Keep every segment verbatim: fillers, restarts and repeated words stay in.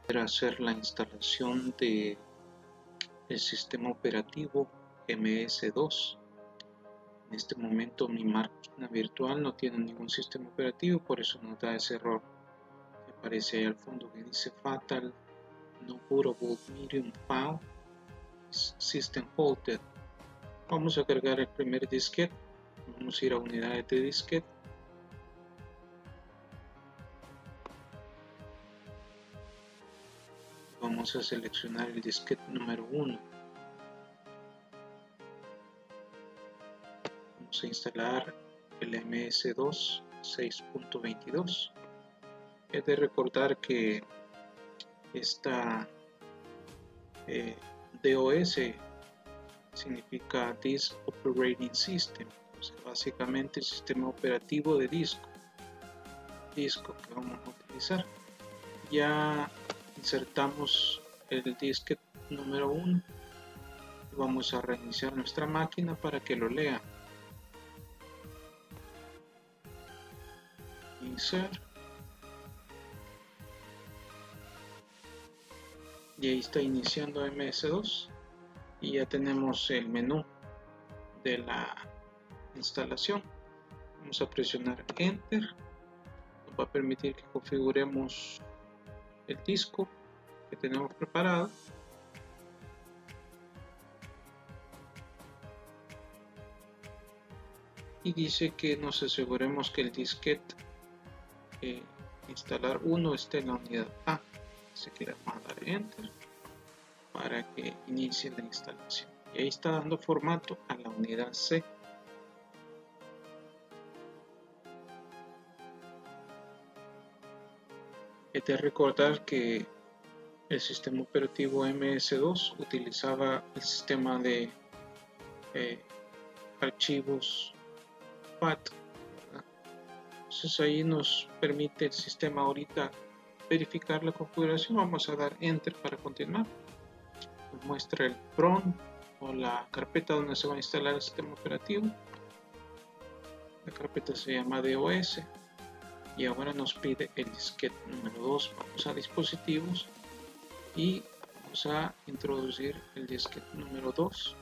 hacer la instalación de el sistema operativo M S dos. En este momento mi máquina virtual no tiene ningún sistema operativo, por eso nos da ese error que aparece ahí al fondo que dice fatal no bootable medium file system halted. Vamos a cargar el primer disquete. Vamos a ir a unidades de disquete. Vamos a seleccionar el disquete número uno. Vamos a instalar el M S dos seis punto veintidós. Es de recordar que esta eh, D O S significa Disk Operating System, entonces básicamente el sistema operativo de disco disco que vamos a utilizar. Ya insertamos el disquete número uno y vamos a reiniciar nuestra máquina para que lo lea. Insert, y ahí está iniciando M S dos y ya tenemos el menú de la instalación. Vamos a presionar Enter, nos va a permitir que configuremos el disco que tenemos preparado. Y dice que nos aseguremos que el disquete eh, instalar uno esté en la unidad A. Así que le vamos a dar Enter para que inicie la instalación. Y ahí está dando formato a la unidad C. He de recordar que el sistema operativo M S dos utilizaba el sistema de eh, archivos F A T, ¿verdad? Entonces ahí nos permite el sistema ahorita verificar la configuración. Vamos a dar Enter para continuar. Nos muestra el prompt o la carpeta donde se va a instalar el sistema operativo. La carpeta se llama D O S y ahora nos pide el disquete número dos. Vamos a dispositivos y vamos a introducir el disquete número dos,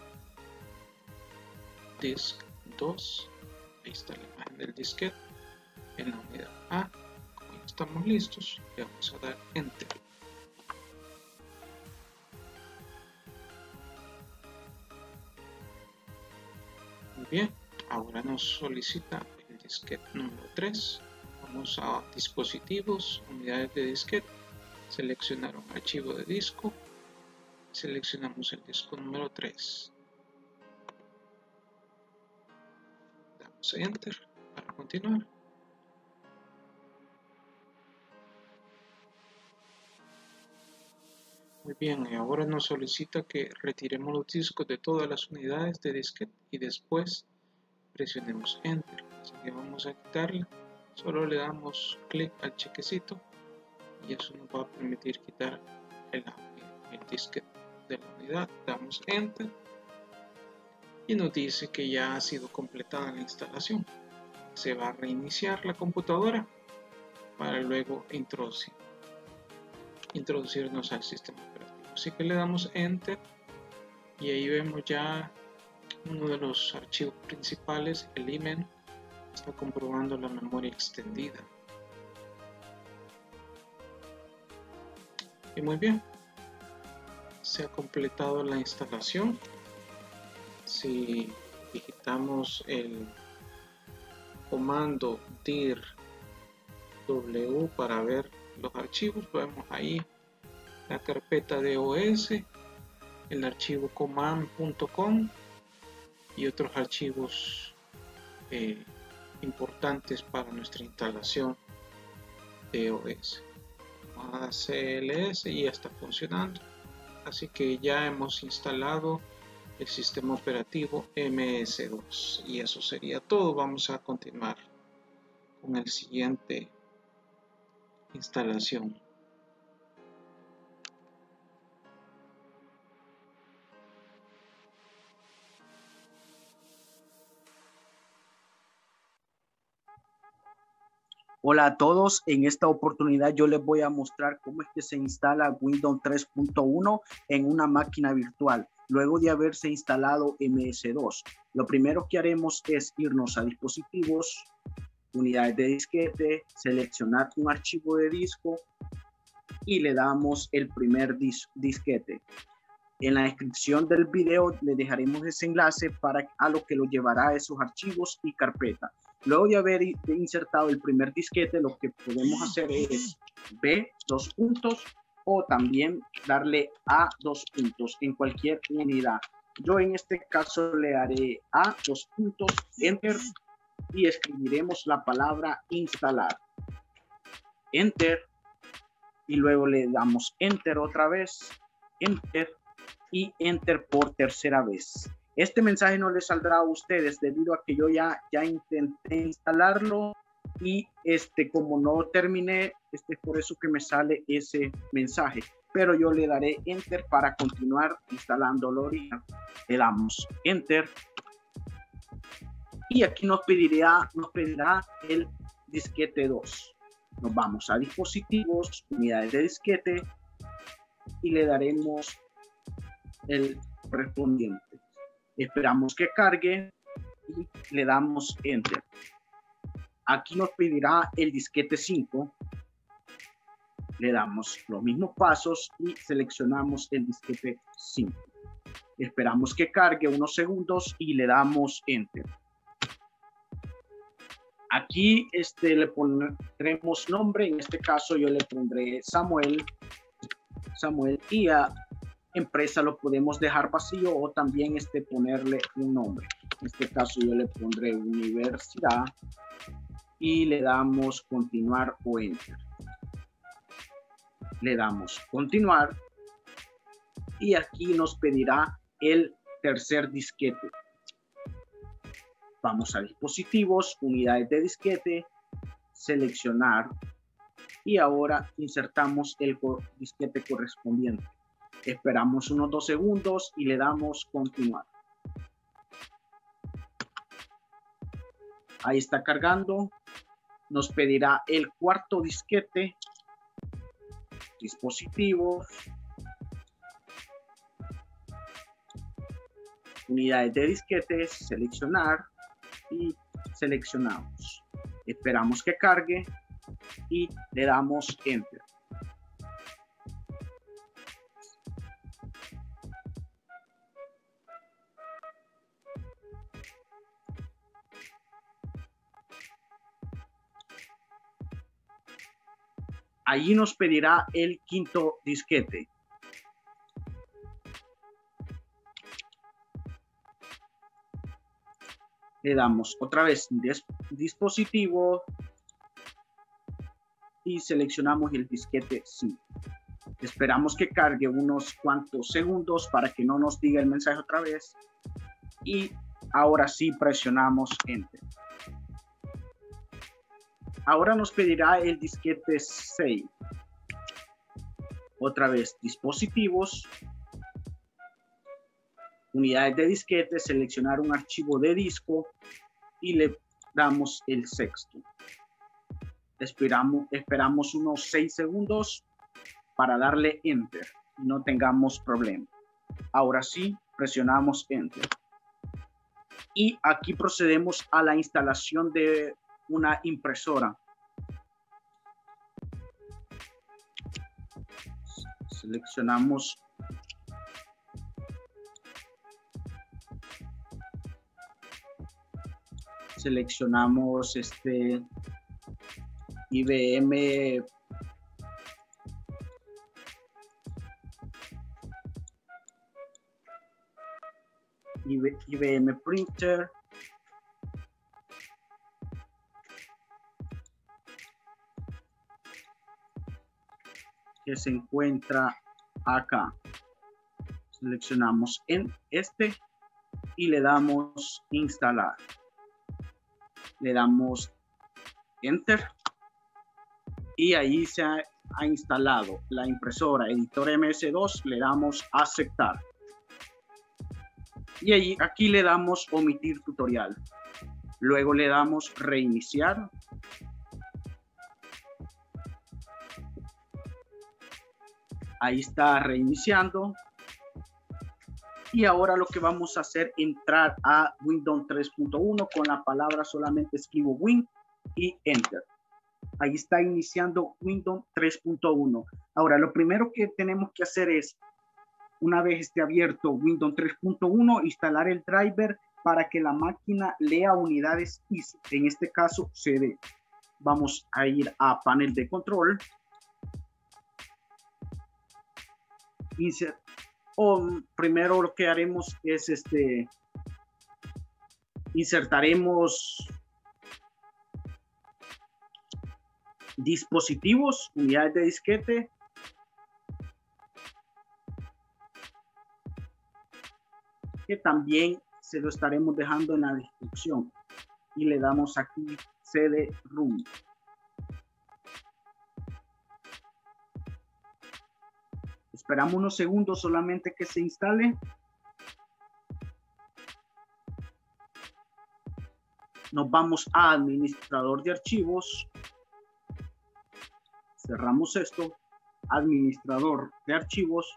disk dos. Ahí está la imagen del disquete en la unidad A. Como ya estamos listos, le vamos a dar Enter. Muy bien, ahora nos solicita el disquete número tres. Vamos a dispositivos, unidades de disquete, seleccionar un archivo de disco, seleccionamos el disco número tres, damos Enter para continuar. Muy bien, y ahora nos solicita que retiremos los discos de todas las unidades de disquete y después presionemos Enter. Así que vamos a quitarla, solo le damos clic al chequecito y eso nos va a permitir quitar el, el disquete de la unidad. Damos Enter y nos dice que ya ha sido completada la instalación. Se va a reiniciar la computadora para luego introducir, introducirnos al sistema operativo. Así que le damos Enter y ahí vemos ya uno de los archivos principales, el imen, está comprobando la memoria extendida. Y muy bien, se ha completado la instalación. Si digitamos el comando dir w para ver los archivos, vemos ahí la carpeta de O S, el archivo command punto com y otros archivos eh, importantes para nuestra instalación de O S. A C L S y ya está funcionando, así que ya hemos instalado el sistema operativo M S dos y eso sería todo. Vamos a continuar con el siguiente instalación. Hola a todos, en esta oportunidad yo les voy a mostrar cómo es que se instala Windows tres punto uno en una máquina virtual, luego de haberse instalado M S dos. Lo primero que haremos es irnos a dispositivos, unidades de disquete, seleccionar un archivo de disco y le damos el primer dis disquete. En la descripción del video le dejaremos ese enlace para a lo que lo llevará a esos archivos y carpetas. Luego de haber insertado el primer disquete, lo que podemos hacer es B, dos puntos, o también darle A, dos puntos en cualquier unidad. Yo en este caso le haré A, dos puntos, Enter, y escribiremos la palabra instalar. Enter, y luego le damos Enter otra vez, Enter, y Enter por tercera vez. Este mensaje no les saldrá a ustedes debido a que yo ya, ya intenté instalarlo y este, como no terminé, este, es por eso que me sale ese mensaje. Pero yo le daré Enter para continuar instalándolo. Le damos Enter. Y aquí nos pedirá, nos pedirá el disquete dos. Nos vamos a dispositivos, unidades de disquete y le daremos el correspondiente. Esperamos que cargue y le damos Enter. Aquí nos pedirá el disquete cinco. Le damos los mismos pasos y seleccionamos el disquete cinco. Esperamos que cargue unos segundos y le damos Enter. Aquí este, le pondremos nombre. En este caso yo le pondré Samuel. Samuel y a empresa lo podemos dejar vacío o también este, ponerle un nombre. En este caso yo le pondré universidad y le damos continuar o enter. Le damos continuar y aquí nos pedirá el tercer disquete. Vamos a dispositivos, unidades de disquete, seleccionar y ahora insertamos el disquete correspondiente. Esperamos unos dos segundos y le damos continuar. Ahí está cargando. Nos pedirá el cuarto disquete. Dispositivos. Unidades de disquetes. Seleccionar. Y seleccionamos. Esperamos que cargue. Y le damos Enter. Allí nos pedirá el quinto disquete. Le damos otra vez dispositivo y seleccionamos el disquete cinco. Esperamos que cargue unos cuantos segundos para que no nos diga el mensaje otra vez. Y ahora sí presionamos Enter. Ahora nos pedirá el disquete seis. Otra vez, dispositivos. Unidades de disquete, seleccionar un archivo de disco y le damos el sexto. Esperamos, esperamos unos seis segundos para darle Enter y no tengamos problema. Ahora sí, presionamos Enter. Y aquí procedemos a la instalación de una impresora. Seleccionamos seleccionamos este I B M I B M Printer. Que se encuentra acá. Seleccionamos en este y le damos instalar. Le damos Enter y ahí se ha, ha instalado la impresora editor M S dos. Le damos aceptar y ahí, aquí le damos omitir tutorial. Luego le damos reiniciar Ahí está reiniciando. Y ahora lo que vamos a hacer es entrar a Windows tres punto uno con la palabra solamente escribo Win y Enter. Ahí está iniciando Windows tres punto uno. Ahora lo primero que tenemos que hacer es, una vez esté abierto Windows tres punto uno, instalar el driver para que la máquina lea unidades I S O. En este caso C D. Vamos a ir a panel de control. Insert. O primero lo que haremos es este. Insertaremos dispositivos, unidades de disquete. Que también se lo estaremos dejando en la descripción. Y le damos aquí C D-ROM. Esperamos unos segundos solamente que se instale. Nos vamos a administrador de archivos. Cerramos esto. Administrador de archivos.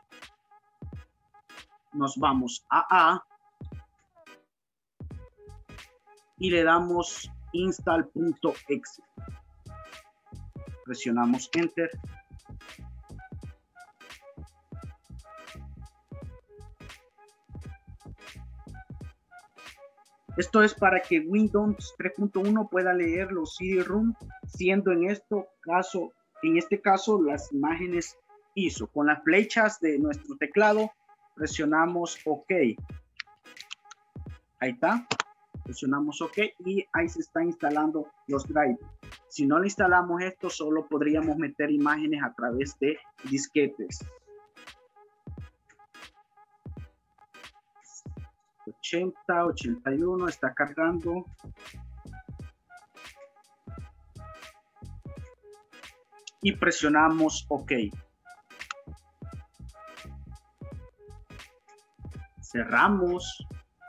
Nos vamos a A. Y le damos install.exe. Presionamos Enter. Esto es para que Windows tres punto uno pueda leer los C D-ROM, siendo en esto caso, en este caso las imágenes I S O. Con las flechas de nuestro teclado presionamos OK. Ahí está. Presionamos OK y ahí se está instalando los drivers. Si no le instalamos esto, solo podríamos meter imágenes a través de disquetes. ochenta, ochenta y uno está cargando. Y presionamos OK. Cerramos.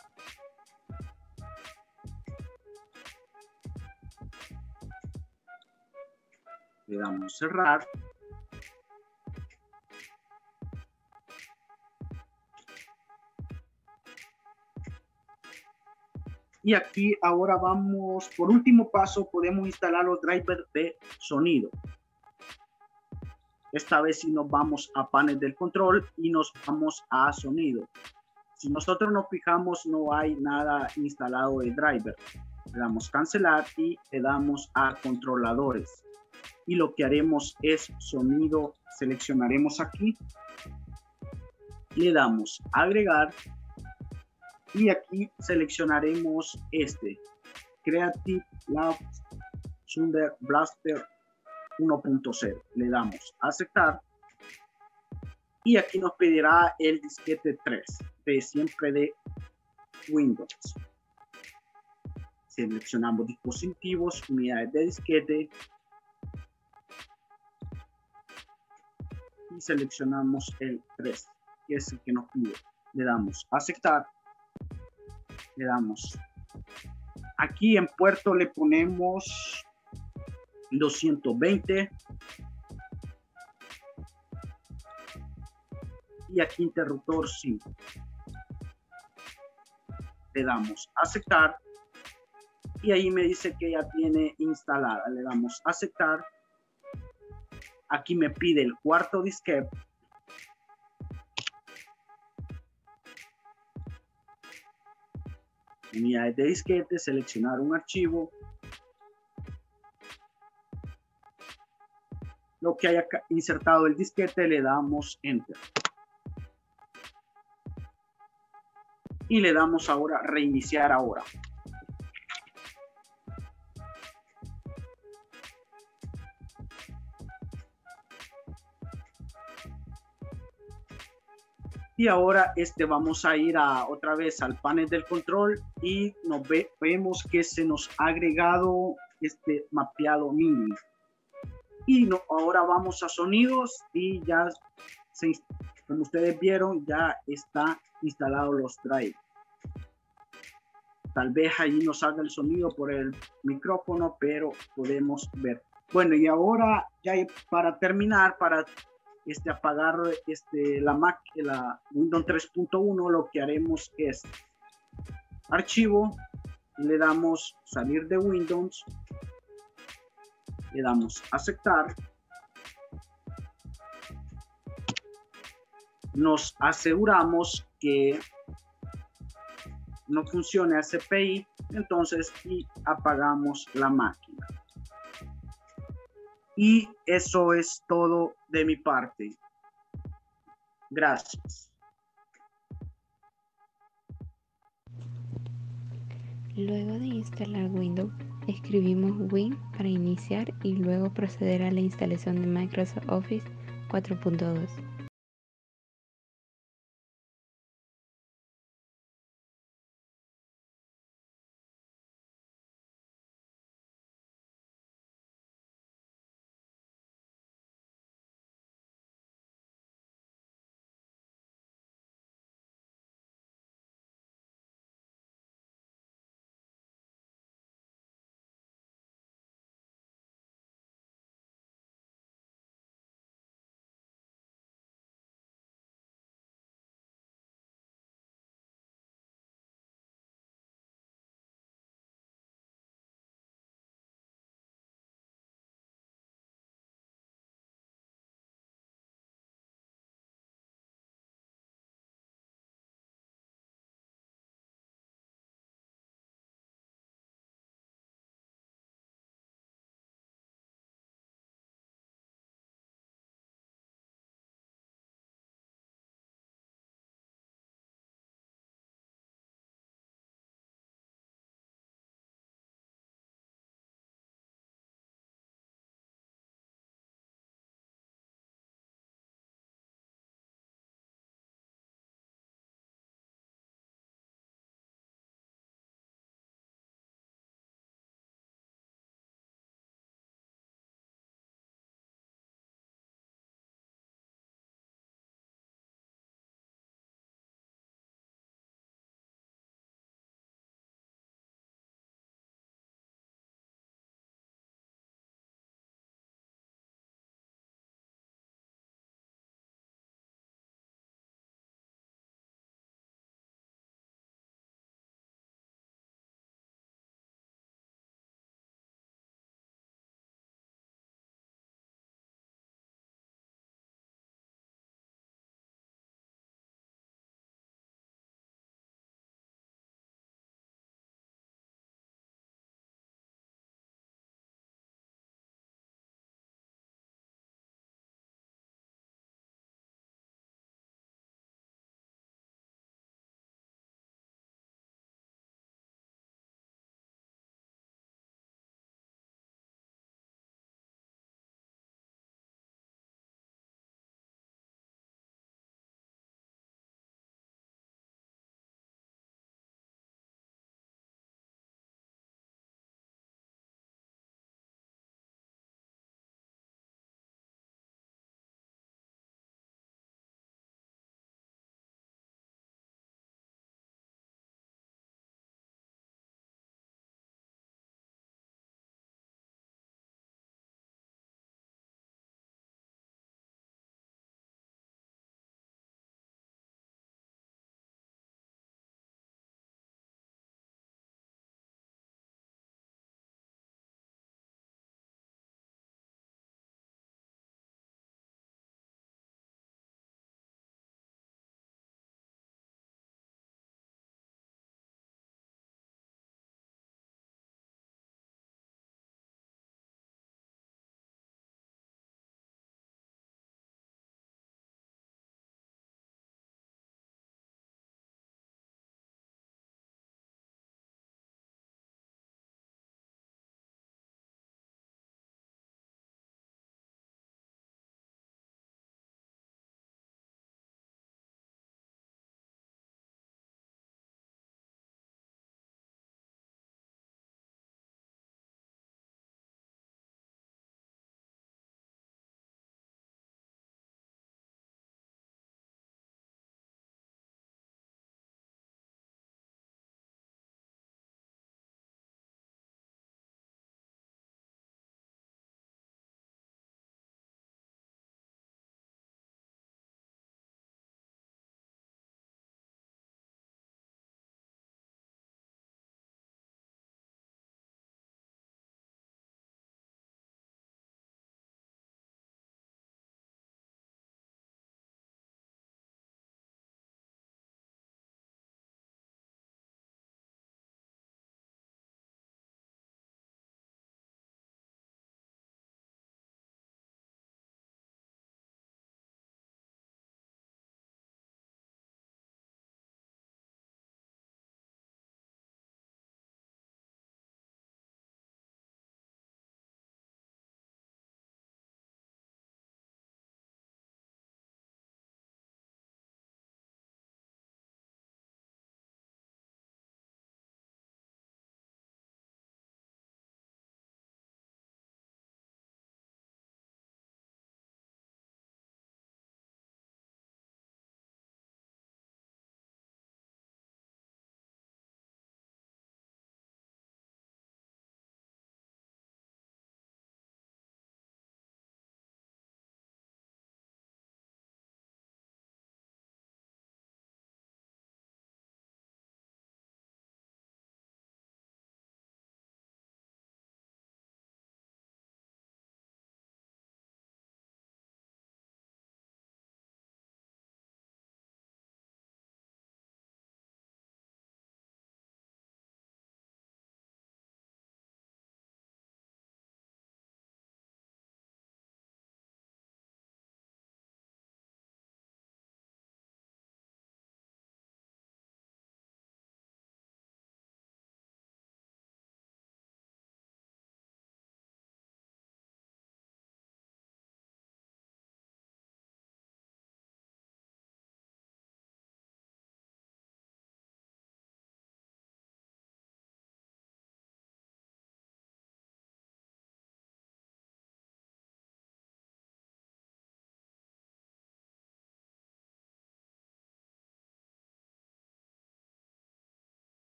Le damos cerrar. Y aquí ahora vamos, por último paso, podemos instalar los drivers de sonido. Esta vez sí nos vamos a panel del control y nos vamos a sonido. Si nosotros nos fijamos, no hay nada instalado de driver. Le damos cancelar y le damos a controladores. Y lo que haremos es sonido, seleccionaremos aquí. Le damos agregar. Y aquí seleccionaremos este. Creative Lab Thunder Blaster uno punto cero. Le damos a aceptar. Y aquí nos pedirá el disquete tres. De siempre de Windows. Seleccionamos dispositivos, unidades de disquete. Y seleccionamos el tres, que es el que nos pide. Le damos a aceptar. Le damos. Aquí en puerto le ponemos doscientos veinte. Y aquí interruptor cinco. Le damos a aceptar. Y ahí me dice que ya tiene instalada. Le damos a aceptar. Aquí me pide el cuarto disquete. Unidades de disquete, seleccionar un archivo. Lo que haya insertado el disquete, le damos Enter. Y le damos ahora reiniciar ahora. Y ahora este vamos a ir a otra vez al panel del control y nos ve, vemos que se nos ha agregado este mapeado mini. Y no, ahora vamos a sonidos y ya se, como ustedes vieron, ya está instalado los drivers. Tal vez ahí no salga el sonido por el micrófono, pero podemos ver. Bueno, y ahora ya para terminar, para este, apagar este, la, Mac, la Windows tres punto uno, lo que haremos es archivo, le damos salir de Windows, le damos aceptar, nos aseguramos que no funcione C P I, entonces y apagamos la máquina. Y eso es todo de mi parte. Gracias. Luego de instalar Windows, escribimos Win para iniciar y luego proceder a la instalación de Microsoft Office cuatro punto dos.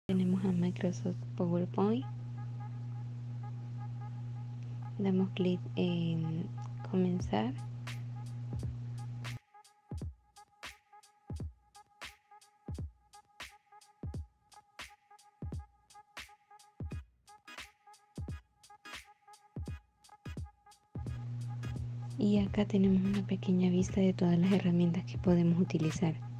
Tenemos a Microsoft PowerPoint. Damos clic en comenzar. Y acá tenemos una pequeña vista de todas las herramientas que podemos utilizar.